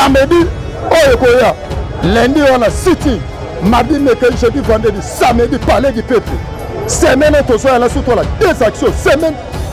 samedi oyo koya lundi wana sitting mardi mercredi jeudi vendredi samedi palais du peuple semaine tozoyala surtout la deux actions semaine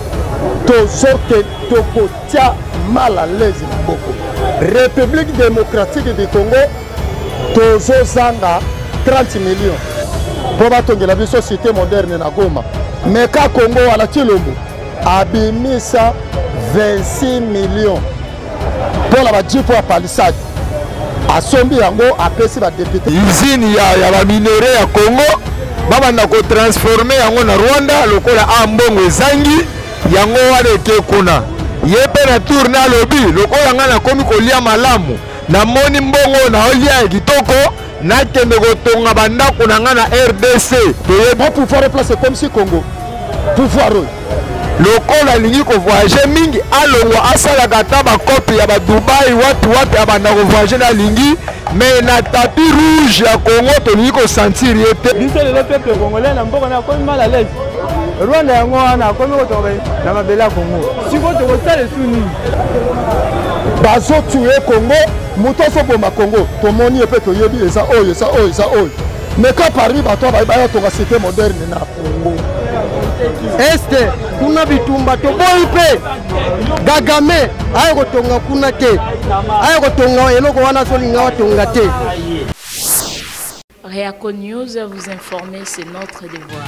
tokotia mal à l'aise na boko République démocratique du Congo tozozanga 30 millions pour batongela biso cité moderne na Goma mais ka Congo ala Chilombo abimisa 26 millions pour la bajipo ya palissade asombi yango apesi ba député usine ya ba minerai ya Congo babanda ko transformer yango na Rwanda lokola ambongo ezangi yango waleke kuna yepe na tourne alobi lokola ngana komi kolia malamu na moni mbongo na olia kitoko na kende kotonga bandako na ngana RDC te bon pouvoir replacer comme si Congo pouvoir lokola lingi ko voyager mingi alongwa asala kata ba copie ya ba Dubai watu abanda ko voyager na lingi mais na tapis rouge ya Congo to lingi ko sentir yete biso le peuple congolais na mboko na komi mal à l'aise Rwanda yango wana komi ko tobe na mabela Congo siko to ko sale suni bazo tuer Congo moto so bomba Congo to moni epe to yebi eza oyo mais quand Paris bato ba to cité moderne na Congo este kuna bitumba to boyi pe Kagame ayo kotonga kuna te ayo kotonga eloko wana so linga watonga te. Réaco News, vous informer, c'est notre devoir.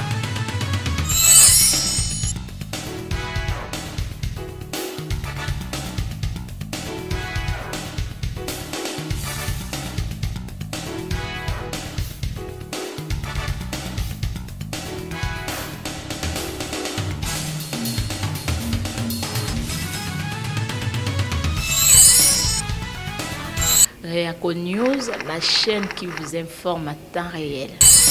Réaco News, la chaîne qui vous informe à temps réel.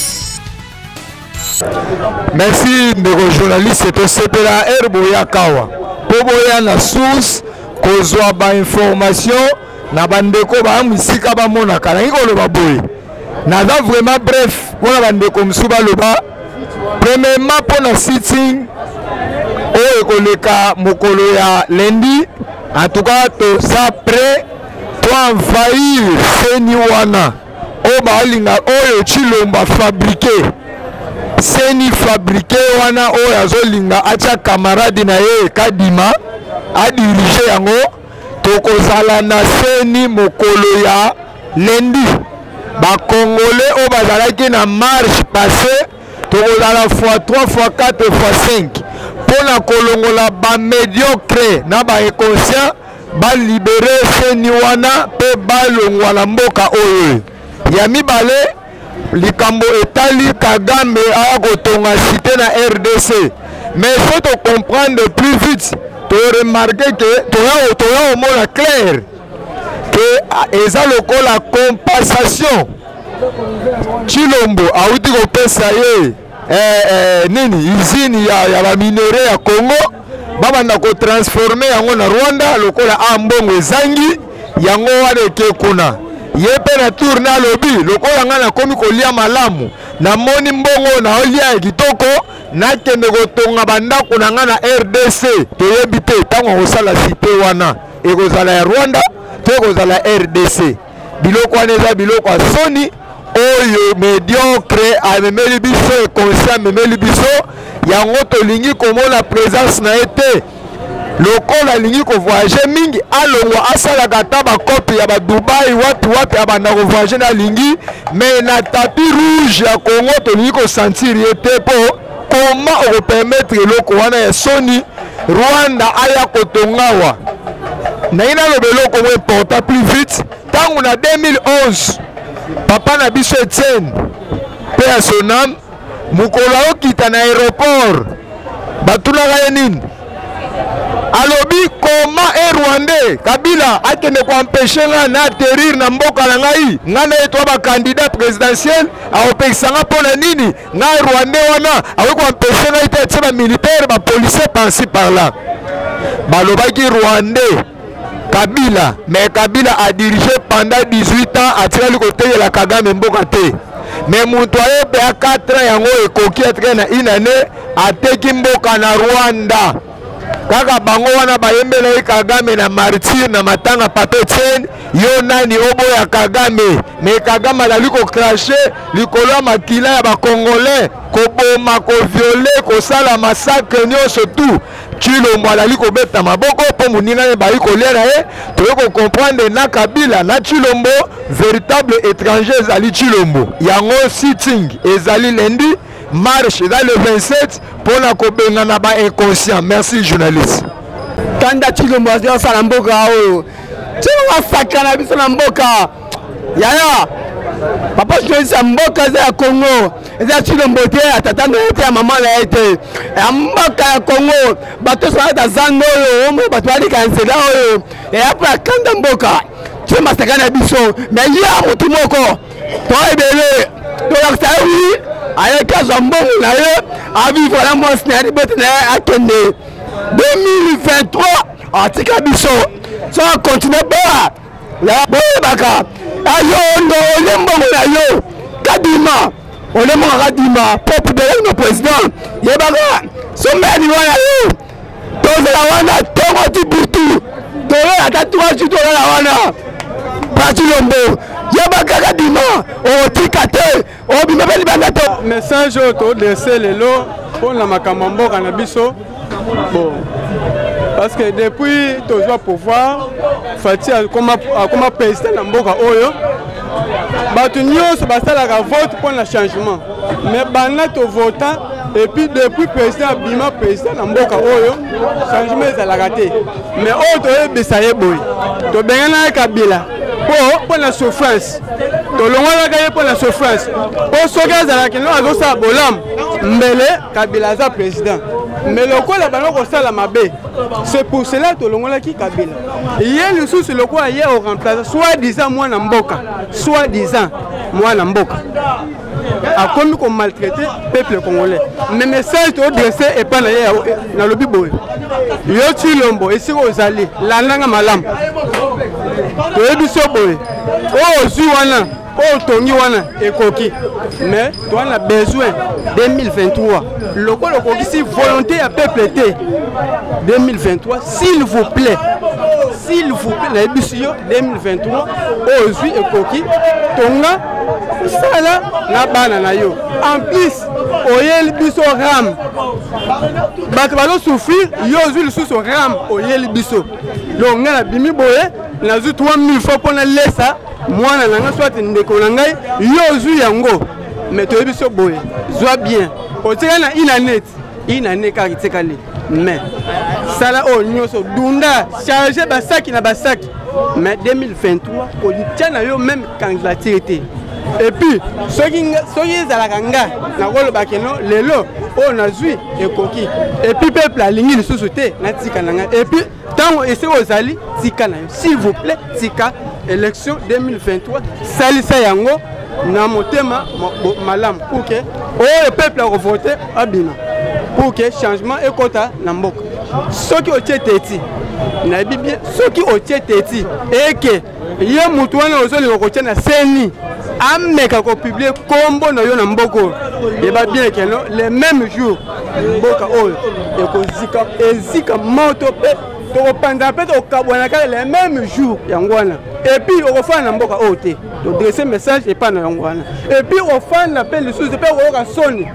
Merci de journaliste to sepela herbo ya kawa. Poboya na source kozwa ba information na bandeko ba musika ba mona kala ngolo baboye. Na da vraiment bref, pour bandeko msuba loba. Premièrement pour na sitting o ekoleka mokolo ya lundi, en tout cas to ça prêt envahir seni wana o balinga oyo Chilombo fabriqué seni fabriqué wana oyo azolinga acha camarade na ye kadima a diriger yango tokozala na seni mokolo ya lundi ba congolais o bazalaki na marche passé tokozala x3 x4 x5 pona kolongola ba médiocre na ba inconscient ba libéré seni wana pe balongwa na mboka oyo ya mibale likambo etali Kagame a kotonga cité na RDC mais faut to comprendre plus vite to remarquer que to ya mona clair que eza lokola compensation Chilombo auti ko pesa ye nini usine ya ba minerai ya Congo babanda ko transformer yango na Rwanda lokola ambongo ezangi yango waleke kuna yepe na tourne alobi lokola ngana komi kolia malamu na moni mbongo na olia kitoko na kende kotonga bandako na ngana RDC toyebi te tango kosala cité wana ekozala ya Rwanda te ekozala RDC biloko wana eza biloko ya soni oyo médiocre amemeli biso inconscient amemeli biso yango tolingi komona présence na été lokola lingi ko voyager mingi alongwa asala kata ba copie ya ba Dubai watu abanda ko voyager na lingi mais na tapis rouge ya Congo tolingi ko sentir été po comment on permettre loko wana ya soni Rwanda aya kotongawa na ina lo beloko mo important plus vite tangu na 2011 papa na biso Etienne pe ya sonam mukolo okita na aéroport batulaka nini alobi koma Rwandais Kabila akende ko empêcher nga na atterrir na mboka na ngai ngana etwa ba candidat présidentiel a opexanga pona nini nga Rwandais wana awe ko empêcher nga ite tsema militaire ba policier par-ci par-là balobaki Rwandais Kabila mais Kabila a dirigé pendant 18 ans atikali kote la Kagame mboka te mais mutu ayepe a 4 ans yango ekoki etre na inane ateki mboka na Rwanda kaka bango wana bayembela Kagame na martyr na matanga Papa Etienne yo nani oboya Kagame mais Kagame azali ko cracher likolo ya makila ya ba Congolais koboma ko violer ko sala massacre nyonso tout Chilombo azali ko beta maboko po moninga ne bayi ko lera to comprendre na Kabila na Chilombo véritable étranger ezali Chilombo yango sitting ezali lundi marche dans le 27 pour la kobenga ba inconscient. Merci journaliste. Kanda Chilombo azia sala mboka oyo. Chilombo sakana biso na mboka. Yaya. Papa journaliste mboka za Congo. Eza Chilombo te atatanda te ya mama na ete. Ya mboka ya Congo bato sa da zango oyo omo bato ali kansela oyo. Ya pa kanda mboka. Chilombo sakana biso. Na ya mutu moko. To ebele. To yaksawi. Avec Kazambon, a vivre la moisse à Kende 2023, à Tikabiso, ça continue pas. La Baka, Ayo, Lembo, Kadima, on est mort à Kadima, peuple de nos présidents, Yabara, son mère du Wana, Toza la Wana, Tomati Boutou, Tola, tatouage du Tola la Wana, Chilombo. Message au dessin les lots pour la Makamambo Canabiso. Bon, parce que depuis toujours pouvoir, Fati a comme président Namboka Oyo, Batunio se basta la vote pour le changement. Mais Banat au votant, et puis depuis président Bima, président Namboka Oyo, changement est à la raté. Mais autre est Bessaye Boy. To Bengana Kabila. Pour la souffrance, tout le monde a gagné pour la souffrance. Pour ceux qui ont ça, Bolam, Mbele, Kabila est président. Mais le quoi là-bas, c'est pour cela que tout le monde a qui Kabila. Hier, le sous le quoi hier au remplaçant, soi-disant moi Namboka, soi-disant moi Namboka. A comme qu'on maltraité le peuple congolais. Mais message au dressé et pas dans le bibo. Yo Chilombo, et si vous allez, la langue malam. Oh, Zouana, oh, Tony Wana, et Koki. Mais, toi, on a besoin 2023. Le Koki, si volonté à peuple 2023, s'il vous plaît, la ébussion 2023, oh, Zui et Koki, Tonga, ça là, la banane. En plus, oyel biso ram. Bakabalo souffrir, yo le sous ram, oyel biso. Donc, on a bimi boye. Na zu 3000 fois pour na lesa mwana nanga soit ndeko na ngai yo zu yango mais to biso boye zwa bien otika na inane ka kitekali mais sala o nyoso dunda charger basaki na basaki mais 2023 ko tient yo même candidature. Et puis soki za la kanga na rolo bakeno lelo o na zui ekoki et puis peuple alingi lisusu te na tika nanga et puis tant essayer aux alliés tika na s'il vous plaît tika élection 2023 salisa yango na motema malam pour que le peuple a voté abina pour que changement ekota na mboka soki otieteti na bibia soki otieteti eke ye mutu wana ozoli kotia na seni ameka ko publier kombo na yo na mboko et ba bien que les mêmes jours mboka oyo ekozika ezika moto pe to panda pe to kabwana kala les mêmes jours yangwana et puis on va na mboka oyo te to dresser message et pas na yangwana et puis on fa na pe le sous pe o ka soni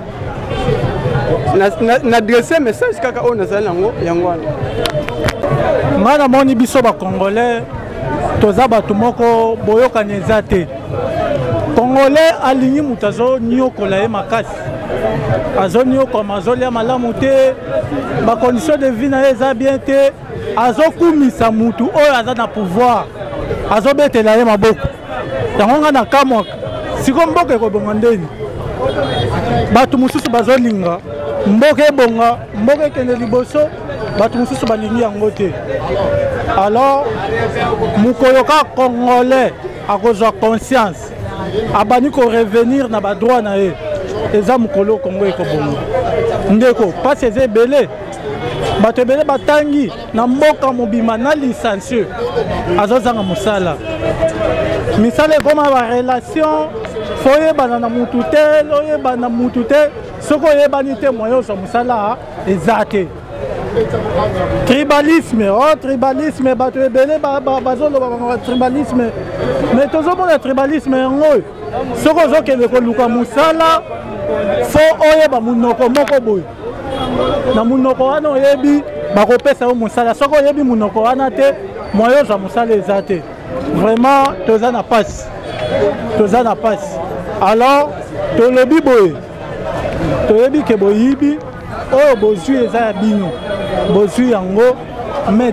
na dresser message kaka on na yango yangwana ngana moni biso ba congolais toza bato moko boyokani eza te. Congolais alingi mutu azoniokola ye makasi azoniokola azolia malamu te bacondition de vie na ye eza bien te azokumisa mutu oyo aza na pouvoir azobetela ye maboko yango nga na kamwaka siko mboka ekobonga ndeni bato mosusu bazolinga mboka ebonga mboka ekende liboso bato mosusu balingi yango te. Alors mokolo ka congolais akozwa conscience abani ko revenir na ba droit na ye eza mokolo Congo ekobonga ndeko pasi eza ebele bato ebele batangi na mboka mobima na licencieux azozanga mosala misala ekoma barelation fo oyebana na mutu te oyebana mutu te soki oyebani te moyo ozwa mosala eza te Tribalisme, oh tribalisme, bato ebele bazoloba tribalisme. Mais tozomona tribalisme yango. Soko ozokende koluka musala, fo oyeba munoko moko boye. Na munoko wana oyebi bakopesa yo musala. Soko oyebi munoko wana te, moyo za musala eza te. Vraiment toza na passe. Toza na passe. Alors tolobi boye. Toyebi ke boyibi oyo bozwi eza ya bino. Bozwi yango mais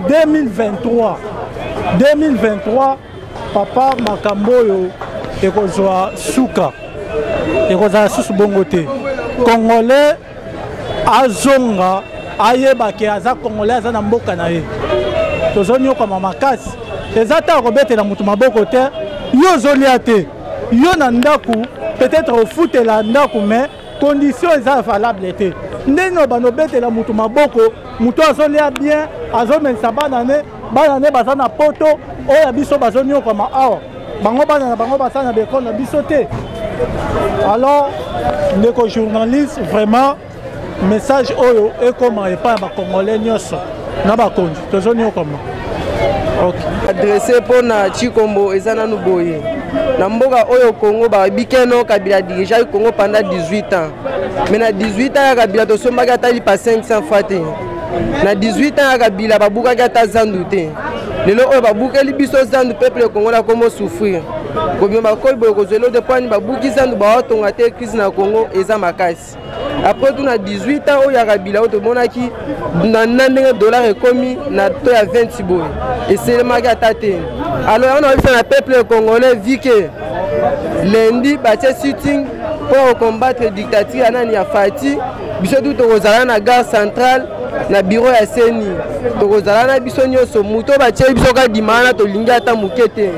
2023 papa makambo oyo ekozwa suka ekozala susu bongo te. Congolais azonga ayebake aza congolais aza na mboka na ye tozonyokama makasi eza ta kobetela mutu maboko te yo ozolia te yo na ndaku peut-être ofutela ndaku mais condition eza valable te ndenge banobetela mutu maboko mutu azolia bien azomenisa bana ne baza na poto oyo biso bazonyokama awa bango bana na bango basala na bekolo na biso te. Alors ndeko journaliste vraiment message oyo ekoma epa ya bakongolais nyonso na bakonzi tozonyokama adressé mpona Chikombo eza nanu boye na mboka oyo Congo babikeno Kabila dirija Congo pendant 18 ans mais na 18 ans ya Kabila tosombaki ata lipa 500 fois te na 18 ans ya Kabila babukaki ata zandu te lelo oyo babukeli biso zandu peuple Congo la komo souffrir kobima bakoli boye kozwelo de poani babuki zandu baotonga te crise na Congo eza makasi. Après tout, on a 18 ans, il y a Kabila, on a qui $1 ekomi na to ya 20 boy. Et c'est le magatate. Alors on a fait un peuple congolais vu que lundi, bâti sitting pour combattre la dictature à Fati. Biso tout au na gare centrale, na bureau ya Seni. Tozala na biso nyonso muto bâti biso ka dimana to lingi ata mukete.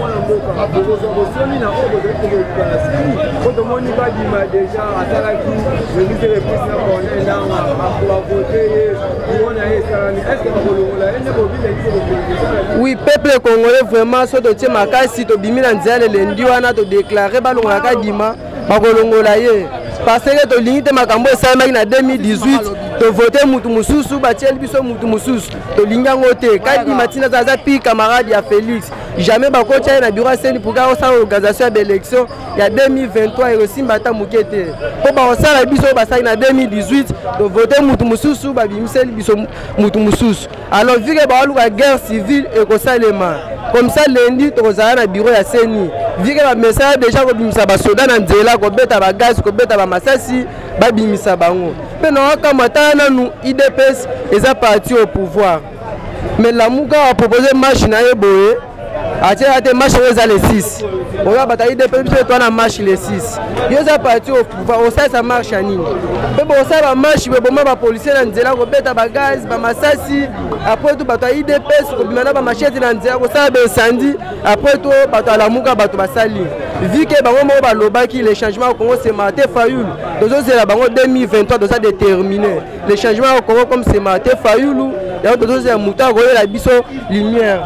Oui, peuple congolais vraiment so to tie makasi to bimi na nzela lendi wana to déclarer balonga ka dima bakolongola ye parce que to lingi te makambo esalemaki na 2018 to voter mutu mususu batieli biso mutu mususu to lingi yango te ka dima tina zaza pi camarade ya Félix jamais bakotia na bureau seni pour ka osala organisation ya élection ya 2023 et aussi mbata mukete po ba osala biso basaki na 2018 to voter mutu mususu babimiseli biso mutu mususu. Alors vu que ba luka guerre civile et ko salema comme ça lundi to kozala na bureau ya Seni vu que ba message déjà ko bimisa ba soda na nzela ko beta ba gaz ko beta ba masasi ba bimisa bango pe na kama tana nu IDPS eza parti au pouvoir mais la muka a proposé marche na yeboye a été marche les 6 on va batailler des peuples toi na marche les 6 ils ont parti au pouvoir on sait ça marche à nini mais bon ça va marche mais bon ma policier na nzela ko beta ba gaz ba masasi après tout batailler des peuples ko bimana ba machete na nzela ko ça ba incendie après tout batailler la muka bato basali vu que bango mo ba lobaki les changements au Congo c'est Martin Fayulu dozo zela bango 2023 doza déterminé les changements au Congo comme c'est Martin Fayulu et dozo zela muta ko la biso lumière.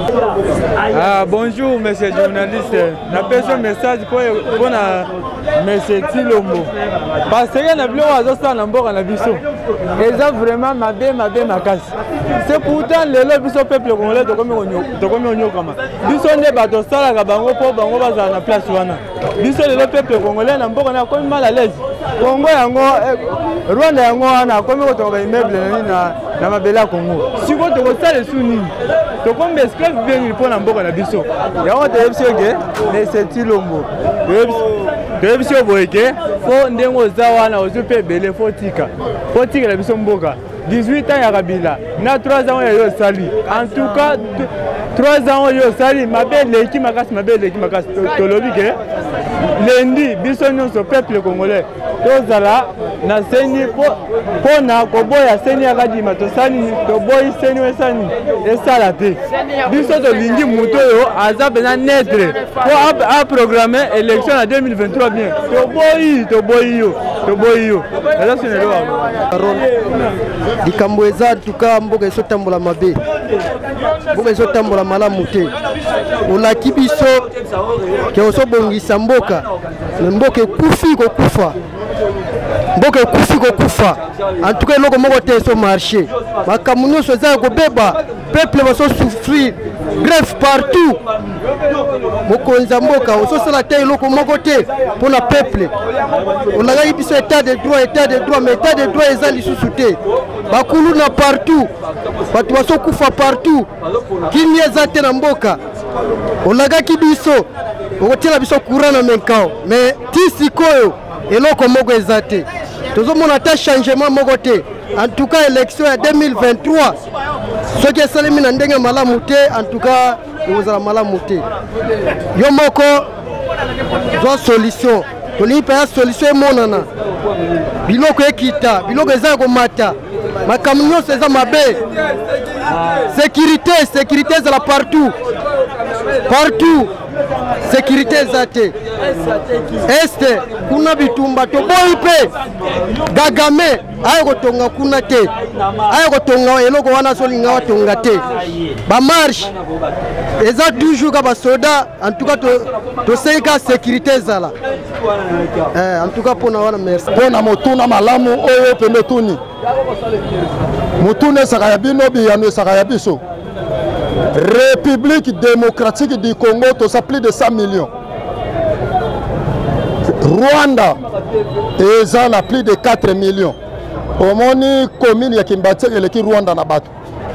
Ah, bonjour monsieur journaliste, na pesa message pour monsieur Tilombo parce que na bilo azosa na mboka na biso eza vraiment mabe makasi c'est pourtant lelo biso peuple congolais to komi onyo kama biso nde bato sala ka bango po bango bazala na place wana biso lelo peuple congolais na mboka na komi mal à l'aise Congo yango Rwanda yango wana komi ko to ba immeuble na mabela Congo siko to ko sala su nini to kombe esclave bien pour na mboka na biso yango te ebisi ke mais c'est Tilombo ebisi boyeke fo ndengo za wana ozupe ebele fo tika la biso mboka 18 ans ya Kabila na 3 ans ya yo sali en tout cas 3 ans yo sali mabeleki makasi tolobi ke lundi biso nyonso peuple congolais tozala na seni po na koboya seni ya kadima tosali toboyi seni wesani esala te biso tolingi mutu oyo aza pena netre po a programme élection na 2023 bien toboyi yo eza senelo likambo eza tuka mboka ezotambola mabe mboka ezotambola malamu te olaki biso ke ozobongisa mboka me mboka ekufi kokufa mboka ekufi kokufa en tout cas eloko moko te so marché makambo nyonso eza ya kobeba peuple basosouffrir grève partout mokonzi ya mboka ososala te eloko moko te mpona peuple olakaki biso état de droit mais état de droit eza lisusu te bakulu na partout bato basokufa partout kini eza te na mboka olakaki biso okotiela biso courant na menkao mais ti sikoyo eloko moko eza te tozomona ata changement moko te en tout cas élection ya 2023 soki esalemi na ndenge malamu te en tout cas ekozala malamu te yo moko zwa solution tolingi mpe ya solution emonana biloko ekita biloko eza ya komata makambo nyonso eza mabe sécurité ezala partout sécurité eza te este kuna bitumba toboyi mpe gagame aya kotonga kuna te aya kotonga eloko wana solinga watonga te bamarshe eza toujours ka basoda en tout cas tosengi ka sécurité ezala en tout cas mpona wana merci mpona motuna malamu oyo pembe tuni motuna esaka ya bino biyano esaka ya biso République démocratique du Congo, tout ça plus de 100 millions. Rwanda, ils ont plus de 4 millions. Au moni commune ya Kimbati et qui Rwanda na batu.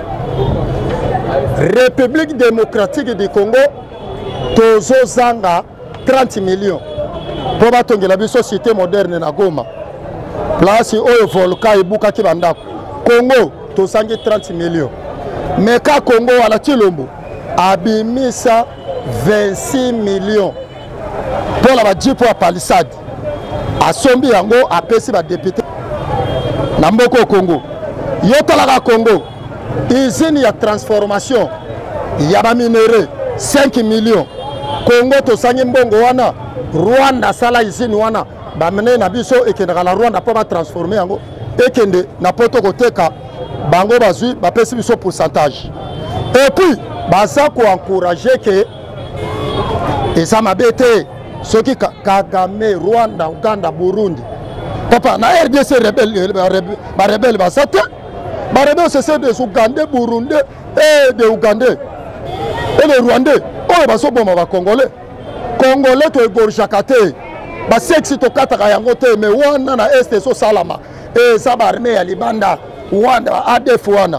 République démocratique du Congo, tozo zanga 30 millions. Pour batongi la société moderne na Goma. Place oyo volcan ibuka kibandako. Congo, tosangi 30 millions. Mais quand Congo à la Chilombo abimisa 26 millions pour la jipo à palissade à sombi yango a pesi ba député Namboko Congo yotala Congo usine ya transformation ya ba minerai 5 millions Congo to sangi mbongo wana Rwanda sala usine wana ba mene na biso ekendaka la Rwanda pour ba transformer yango ekende na poto koteka bango bazui bapesi biso pourcentage et puis baza ko encourager que eza mabe te soki Kagame Rwanda Uganda Burundi papa na RDC rebelle baza te barebelle c'est des Ougandais Burundais et des Ougandais et les Rwandais oyo bazoboma ba Congolais to egorjaka te basexi tokataka yango te mais wana na este so salama eza barme ya libanda Rwanda ADF wana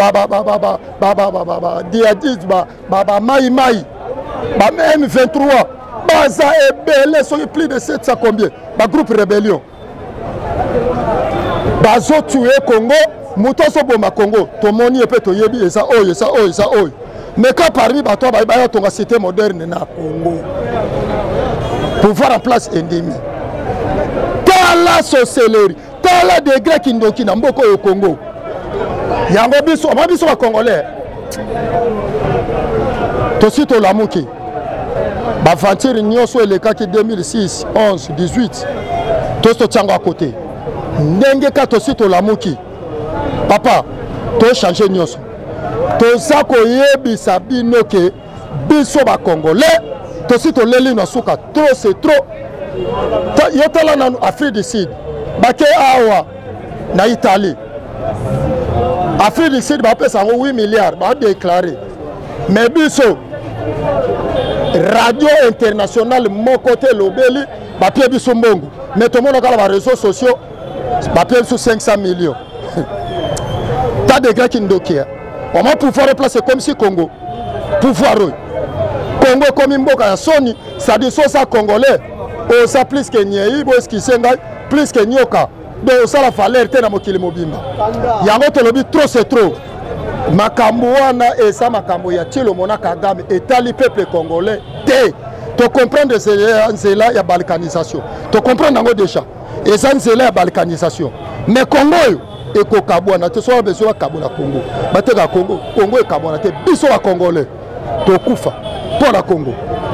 diadis mai M23 baza ebele soki plus de 700 combien groupe rébellion bazo tué Congo moto so boma Congo tomoni epe toyebi eza oyo mais quand parmi bato ba tonga cité moderne na Congo pouvoir en place endemi tala sorcellerie tala degré kindoki na mboko au Congo yango biso ba Congolais tosi to lamuki ba fantir nyonso elekaki 2006 11 18 tosto tsango à côté ndenge ka tosi to lamuki papa to changer nyonso toza koyebisa bino ke biso ba Congolais tosi to leli na suka trop c'est trop yotala na Afrique du Sud bake awa na Italie Afrique du Sud va payer 8 milliards va déclarer mais biso radio internationale mon côté lobeli va payer biso mbongo mais tout le monde a les réseaux sociaux va payer sur 500 millions t'as des gars qui ndokia on va pouvoir replacer comme si Congo pouvoir Congo comme mboka ya Sony ça dit ça congolais on ça plus que nyei boss qui senga plus que nyoka donc ça la valeur te na mokili mobimba yango tolobi trop c'est trop makambo wana esa makambo ya tilo mona Kagame etali peuple congolais te to comprendre nzela ya balkanisation to comprendre ngo déjà esa nzela ya balkanisation mais Congo yo ekokabwana te so besoin kabola Congo bateka Congo ekabwana te biso wa congolais to kufa pour la Congo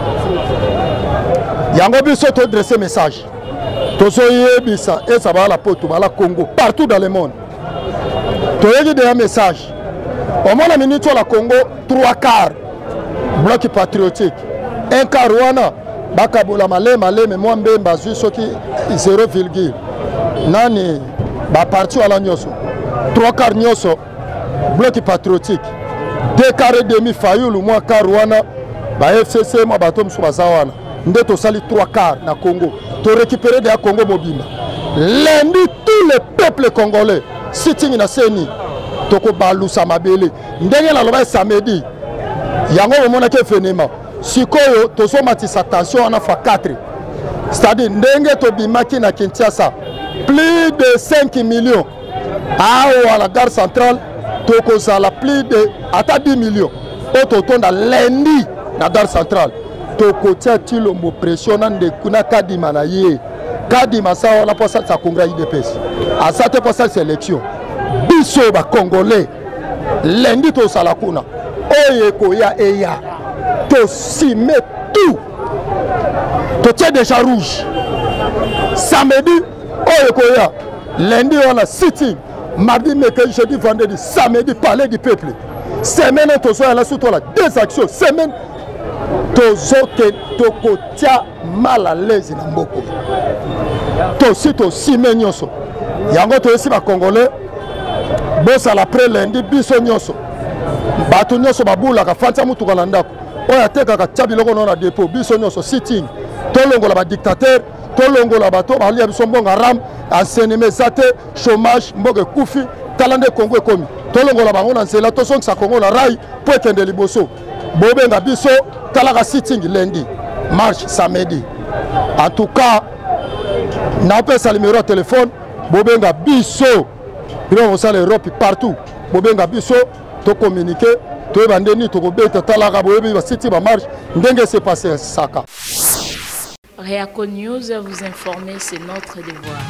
yango biso to dresser message tozoyebisa et ça va la poto la Congo partout dans le monde toyebi des messages au moins la minute la Congo 3 quarts bloc patriotique 1 quart wana bakabola malema moi mbemba zui soki 0, nani baparti wana nyonso 3 quarts nyonso bloc patriotique 2 quarts et demi fayulu mwa quart wana ba FCC mwa bato mosusu baza wana nde tosali 3 quarts na Congo to récupérer de ya Congo mobimba lundi tous les peuples congolais sitting na seni toko balusa mabele ndenge na loba samedi yango bomona ke phénomène sikoyo tozomatisa tension wana fa 4 c'est-à-dire ndenge tobimaki na Kinshasa plus de 5 millions à la gare centrale tokozala plus de ata 10 millions ototonda lundi na gare centrale tokotia Tshilombo pression na ndekuna kadima na ye kadima sawa na posa sa congrès IDPS asate posa sélection biso ba congolais lundi to sala kuna oye koya eya to sime tout to tia déjà rouge samedi oye koya lundi on a sitting mardi mercredi jeudi vendredi samedi palais du peuple semaine to so la surtout la deux actions semaine tozoke tokotia mal à l'aise na mboko tosi tosime nyonso yango toyesi bacongolais bosala après lundi biso nyonso bato nyonso babulaka fantisa mutuka na ndako oyo atekaka tia biloko no na dépôt biso nyonso sitting tolongola badictateur tolongola bato balia biso mbongo ram enseignement eza te chômage mboka ekufi tala nde Congo ekomi tolongola bango na nzela tosongisa Congo na rai po ekende liboso bobenga biso talaka sitting lundi marche samedi en tout cas napesa numéro ya téléphone bobenga biso bino mosala Europe partout bobenga biso to communiquer toyeba ndeni tokobeta talaka boyebi basiti ba marche ndenge se passé saka. Réaco News, vous informer, c'est notre devoir.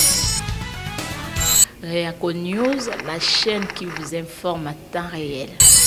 Réaco News, la chaîne qui vous informe à temps réel.